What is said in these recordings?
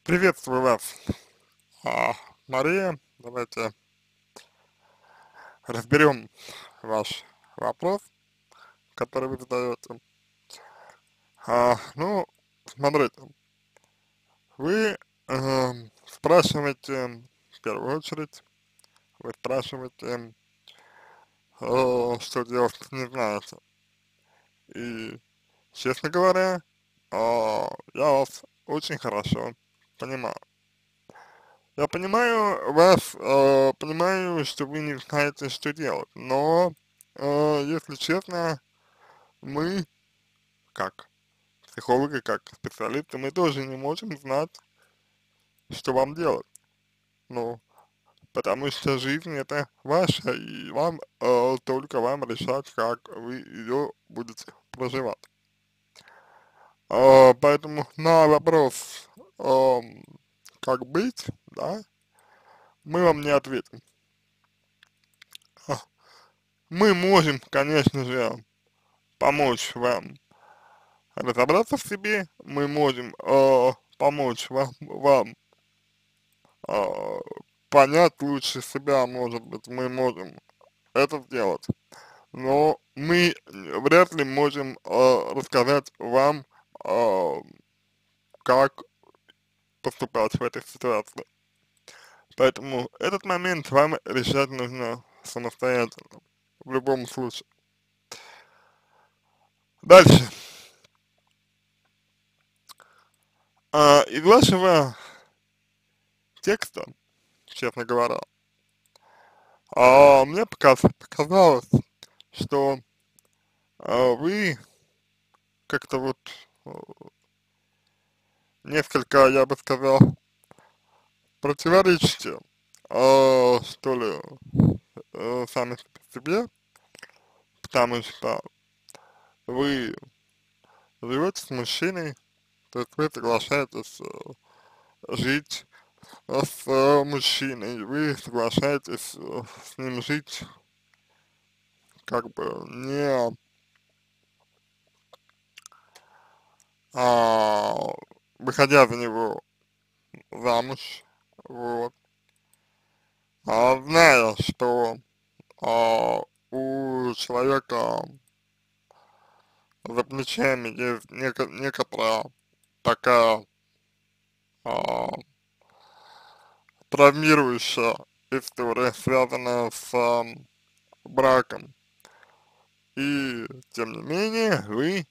Приветствую вас, а, Мария. Давайте разберем ваш вопрос, который вы задаете. Ну, смотрите, вы спрашиваете, в первую очередь, вы спрашиваете, что делать, не знаете. И, честно говоря, я вас очень хорошо понимаю. Я понимаю вас, понимаю, что вы не знаете, что делать, но, если честно, мы, как психологи, как специалисты, мы тоже не можем знать, что вам делать. Ну, потому что жизнь это ваша, и вам, только вам решать, как вы ее будете проживать. Поэтому на вопрос, как быть, да, мы вам не ответим. А, Мы можем, конечно же, помочь вам разобраться в себе, мы можем помочь вам э, понять лучше себя, может быть, мы можем это сделать, но мы вряд ли можем рассказать вам, э, как поступать в этой ситуации. Поэтому этот момент вам решать нужно самостоятельно, в любом случае. Дальше. Из вашего текста, честно говоря, мне показалось, что вы как-то вот э, несколько, я бы сказал, противоречите, что ли, сами себе, потому что вы живете с мужчиной, то есть вы соглашаетесь жить с мужчиной, вы соглашаетесь с ним жить, как бы не а, выходя за него замуж, вот, зная, что у человека за плечами есть некоторая такая а, травмирующая история, связанная с браком. И тем не менее вы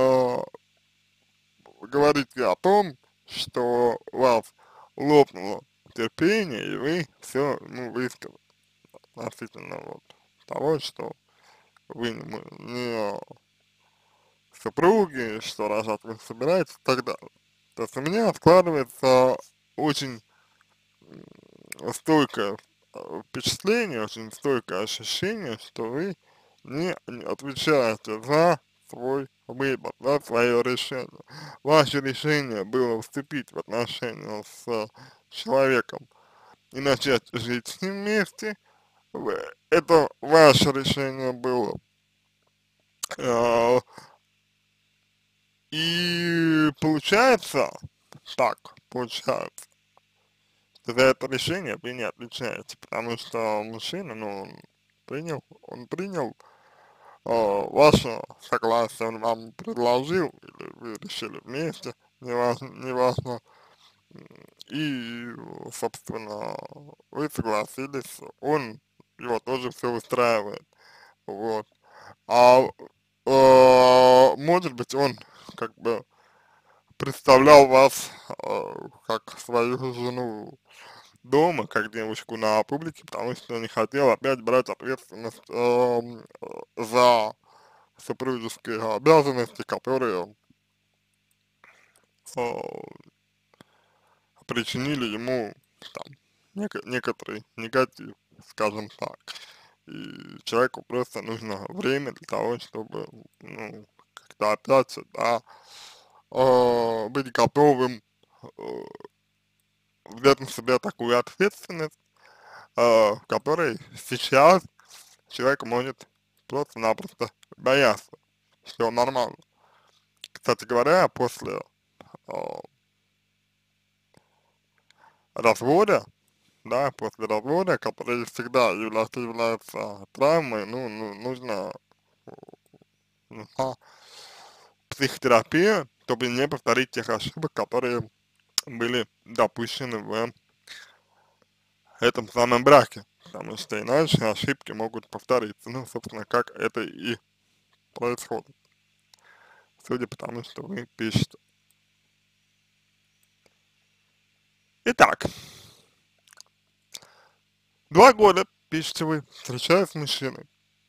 говорите о том, что у вас лопнуло терпение, и вы все ему высказали относительно вот того, что вы не супруги, что рожать вы собираетесь и так далее. То есть у меня складывается очень стойкое впечатление, очень стойкое ощущение, что вы не отвечаете за свой выбор, за свое решение. Ваше решение было вступить в отношения с человеком и начать жить с ним вместе. Это ваше решение было. Э, И получается, так получается, за это решение вы не отвечаете, потому что мужчина, ну, он принял ваше согласие, он вам предложил, или вы решили вместе, неважно, и, собственно, вы согласились, его тоже все устраивает, вот. А, может быть, он как бы представлял вас как свою жену дома, как девушку на публике, потому что не хотел опять брать ответственность за супружеские обязанности, которые э, причинили ему там некоторый негатив, скажем так. И человеку просто нужно время для того, чтобы, ну, как-то опять, да, быть готовым э, взять на себя такую ответственность, в которой сейчас человек может просто-напросто бояться, что нормально. Кстати говоря, после развода, да, после развода, который всегда является травмой, нужно нужна психотерапия, чтобы не повторить тех ошибок, которые были допущены в этом самом браке, потому что иначе ошибки могут повториться, ну, собственно, как это и происходит, судя по тому, что вы пишете. Итак, 2 года, пишете вы, встречаюсь с мужчиной,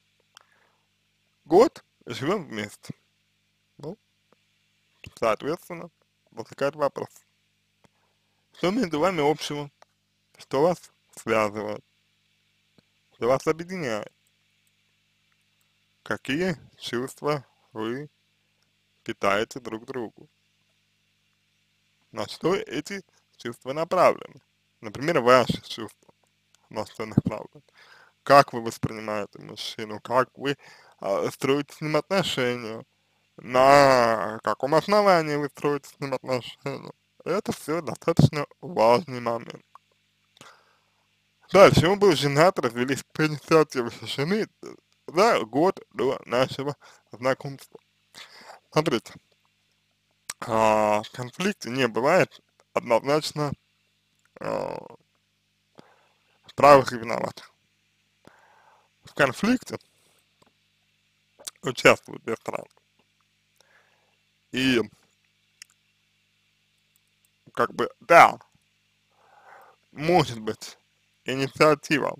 год живем вместе, ну, соответственно, возникает вопрос, что между вами общего, что вас связывает, что вас объединяет, какие чувства вы питаете друг другу, на что эти чувства направлены, например, ваши чувства, на что направлены, как вы воспринимаете мужчину, как вы строите с ним отношения, на каком основании вы строите с ним отношения. Это все достаточно важный момент. Дальше, он был женат, развелись по инициативе жены за год до нашего знакомства. Смотрите, в конфликте не бывает однозначно а, правых и виноватых. В конфликте участвуют две стороны. И как бы, да, может быть, инициатива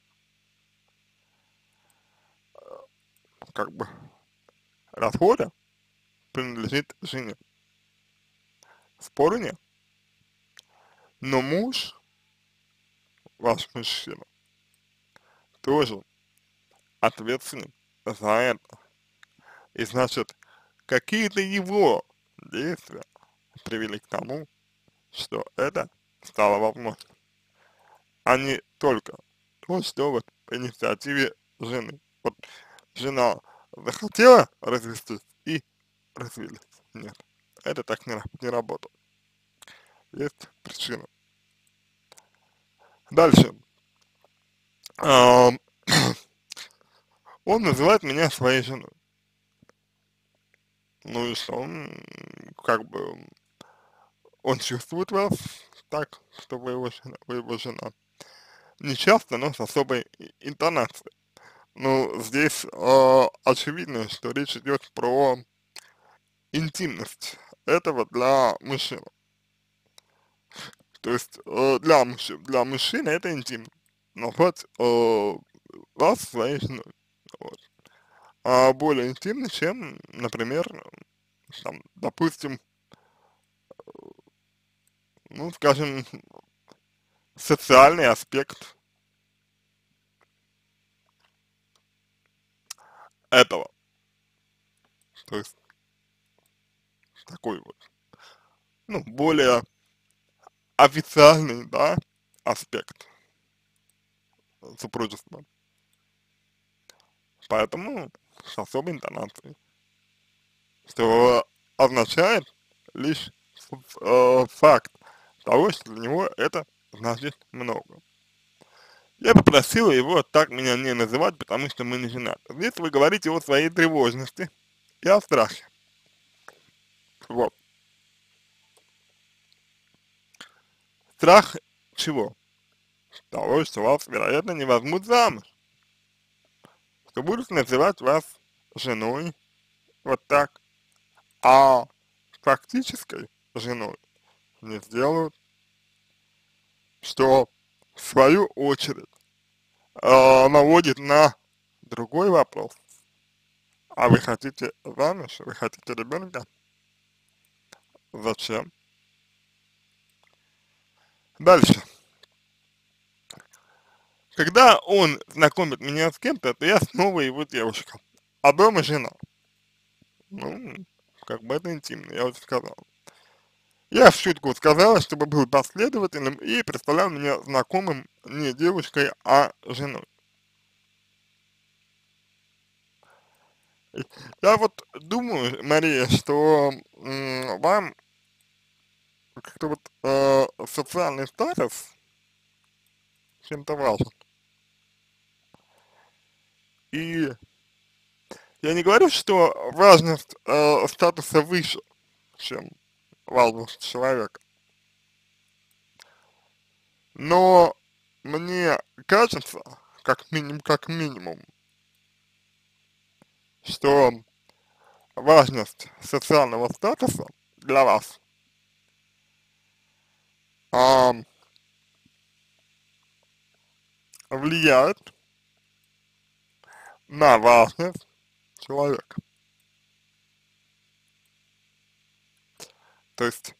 как бы развода принадлежит жене. Спору нет. Но муж, ваш мужчина, тоже ответственен за это. И значит, какие-то его действия привели к тому, что это стало возможным, а не только то, что вот по инициативе жены. Вот жена захотела развестись и развелись. Нет, это так не работает. Есть причина. Дальше. Ам, Он называет меня своей женой. Ну и что? Как бы он чувствует вас так, что вы его жена. Не часто, но с особой интонацией. Ну, здесь очевидно, что речь идет про интимность этого для мужчины. То есть для мужчины это интимно. Назвать вас своей женой. Вот. А более интимно, чем, например, там, допустим, ну, скажем, социальный аспект этого. То есть такой вот, ну, более официальный, да, аспект супружества. Поэтому с особой интонацией, что означает лишь факт того, что для него это значит много. Я попросила его так меня не называть, потому что мы не женаты. Здесь вы говорите о своей тревожности и о страхе. Вот. Страх чего? Того, что вас, вероятно, не возьмут замуж, что будут называть вас женой, вот так, а фактической женой не сделают, что в свою очередь наводит на другой вопрос. А вы хотите замуж? Вы хотите ребенка? Зачем? Дальше. Когда он знакомит меня с кем-то, то я снова его девушка, а дома жена. Ну, как бы это интимно, я уже сказал. Я в шутку сказала, чтобы был последовательным и представлял меня знакомым не девушкой, а женой. Я вот думаю, Мария, что вам как-то вот социальный статус чем-то важен. И я не говорю, что важность статуса выше, чем важность человека, но мне кажется, как минимум, что важность социального статуса для вас а, влияет на важность человека. То есть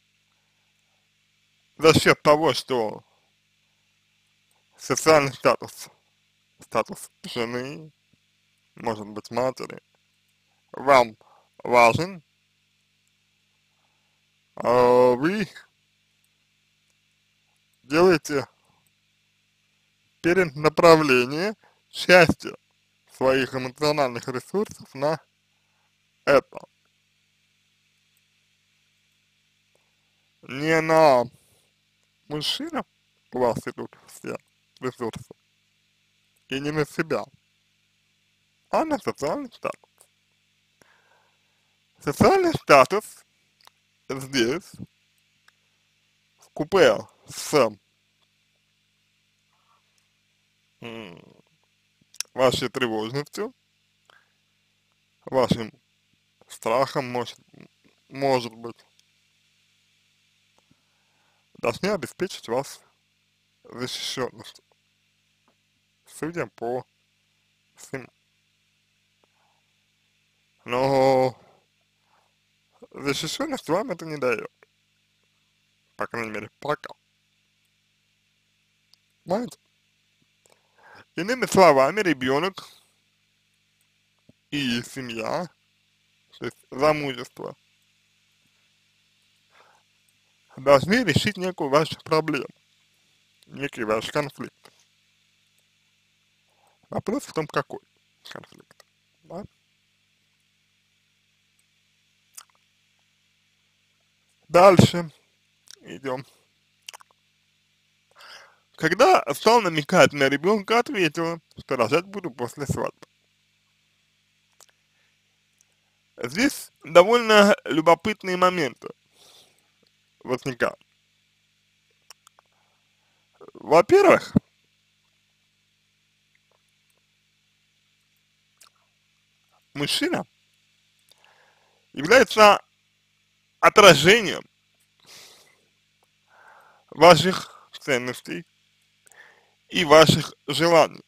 за счет того, что социальный статус, статус жены, может быть матери, вам важен, вы делаете перенаправление части своих эмоциональных ресурсов на это. Не на мужчину у вас идут все ресурсы, и не на себя, а на социальный статус. Социальный статус здесь, в купе с вашей тревожностью, вашим страхом, может быть, должны обеспечить вас защищенностью, судя по всему. Но защищенность вам это не дает, по крайней мере, пока. Понимаете? Иными словами, ребенок и семья, то есть замужество, должны решить некую вашу проблему, некий ваш конфликт. Вопрос в том, какой конфликт. Да? Дальше идем. Когда стал намекать на ребенка, ответила, что рожать буду после свадьбы. Здесь довольно любопытные моменты возникают. Во-первых, мужчина является отражением ваших ценностей и ваших желаний.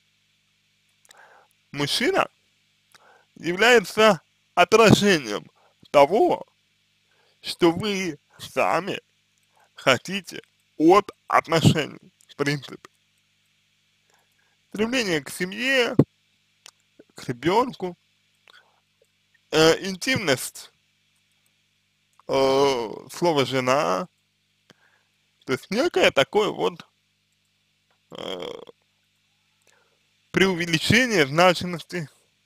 Мужчина является отражением того, что вы сами хотите от отношений, в принципе. Стремление к семье, к ребенку, интимность, слово «жена», то есть некое такое вот э, преувеличение значимости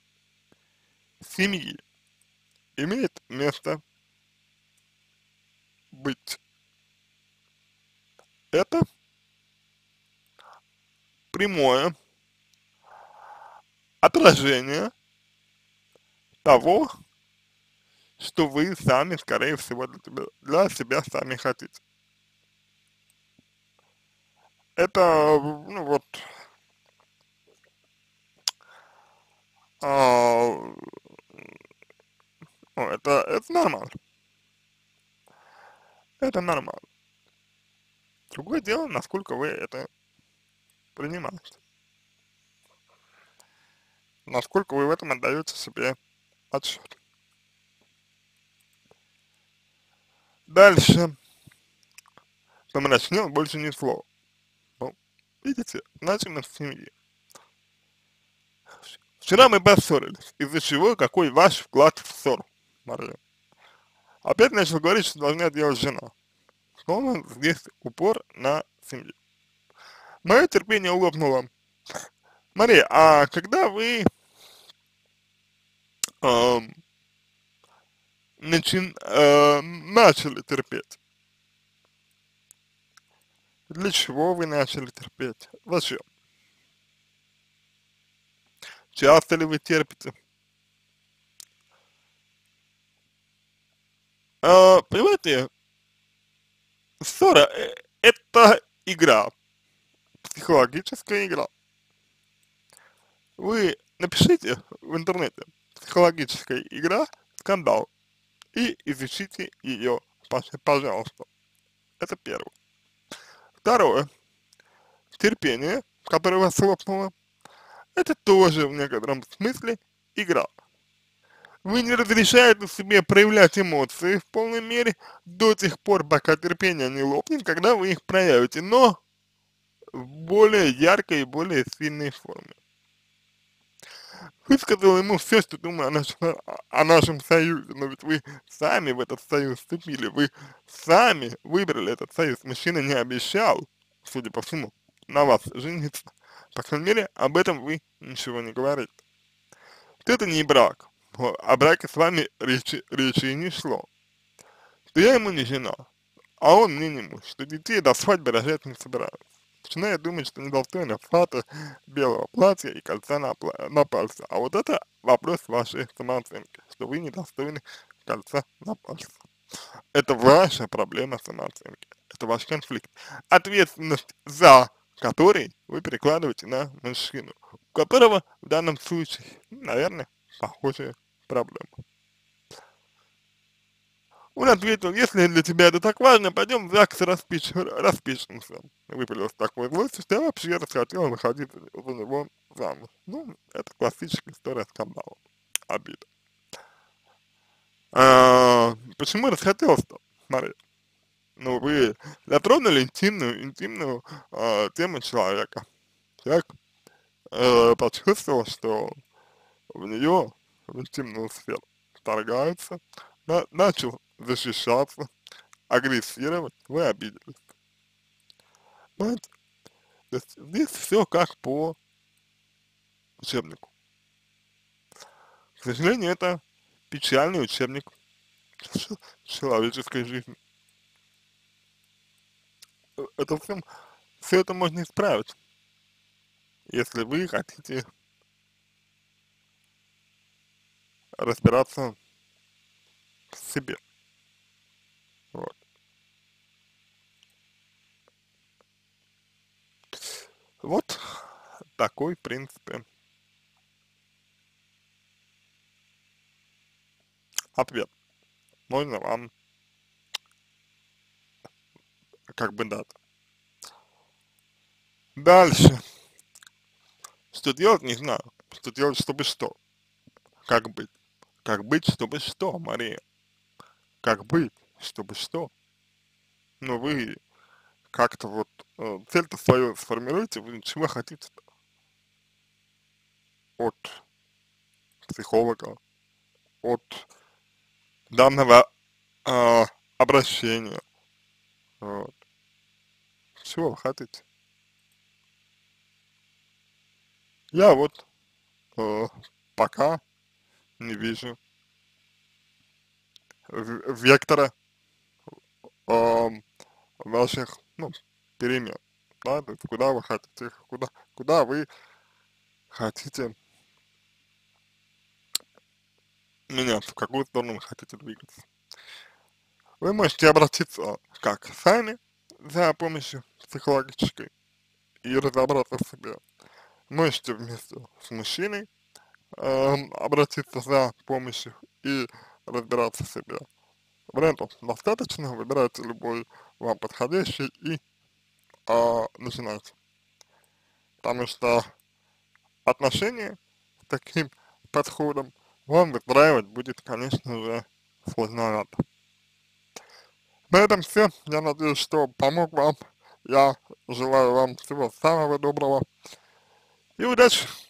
семьи имеет место быть. Это прямое отражение того, что вы сами, скорее всего, для себя сами хотите. Это, ну вот, а, ну, это нормально. Это нормально. Другое дело, насколько вы это принимаете. Насколько вы в этом отдаете себе отчет. Дальше. Помрачнел, больше ни слова. Ну, видите, значимость семьи. Вчера мы поссорились, из-за чего, какой ваш вклад в ссору, Мария? Опять начал говорить, что должна делать жена. Снова здесь упор на семью. Мое терпение лопнуло. Мария, а когда вы начали терпеть, Для чего вы начали терпеть? Зачем? Часто ли вы терпите? Понимаете, ссора это игра, психологическая игра. Вы напишите в интернете психологическая игра, скандал, и изучите ее, пожалуйста. Это первое. Второе. Терпение, которое вас лопнуло, это тоже в некотором смысле игра. Вы не разрешаете себе проявлять эмоции в полной мере до тех пор, пока терпение не лопнет, когда вы их проявите, но в более яркой и более сильной форме. Высказал ему все, что думаю о нашем союзе, но ведь вы сами в этот союз вступили, вы сами выбрали этот союз. Мужчина не обещал, судя по всему, на вас жениться. По крайней мере, об этом вы ничего не говорите. Вот это не брак. О браке с вами речи и не шло. Что я ему не жена, а он мне не муж, что детей до свадьбы рожать не собираются. Начинаю думать, что недостойно фата, белого платья и кольца на пальце. А вот это вопрос вашей самооценки, что вы недостойны кольца на пальце. Это ваша проблема самооценки, это ваш конфликт. Ответственность за который вы перекладываете на мужчину, у которого в данном случае, наверное, похожая проблема. Он ответил: если для тебя это так важно, пойдем в ЗАГС распишемся. Выпалил с такой злостью, что я вообще расхотел выходить за него замуж. Ну, это классическая история скандала. Обида. Почему расхотелось-то? Смотри, ну вы затронули интимную тему человека. Человек почувствовал, что в нее, в интимную сферу, вторгаются, начал защищаться, агрессировать, вы обиделись. Понимаете? То есть здесь все как по учебнику. К сожалению, это печальный учебник человеческой жизни. Это все это можно исправить, если вы хотите разбираться в себе. Вот. Вот такой, в принципе, ответ. Можно вам как бы дать. Дальше. Что делать, не знаю. Что делать, чтобы что? Как быть? Как быть, чтобы что, Мария? Как быть, чтобы что? Ну вы как-то вот цель-то свою сформируйте, вы чего хотите от психолога, от данного обращения. Вот. Чего вы хотите? Я вот э, пока не вижу вектора э, ваших, ну, перемен, да, то есть куда вы хотите, куда вы хотите меняться, в какую сторону вы хотите двигаться. Вы можете обратиться как сами за помощью психологической и разобраться в себе. Можете вместе с мужчиной обратиться за помощью и разбираться в себе. Вариантов достаточно, выбирайте любой вам подходящий и начинайте. Потому что отношения с таким подходом вам выстраивать будет, конечно же, сложновато. На этом все. Я надеюсь, что помог вам. Я желаю вам всего самого доброго и удачи!